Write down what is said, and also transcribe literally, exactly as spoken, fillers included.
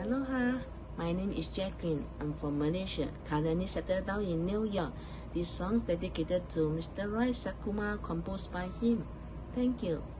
Aloha, my name is Jaclyn. I'm from Malaysia, currently settled down in New York. This song is dedicated to Mr Roy Sakuma, composed by him. Thank you.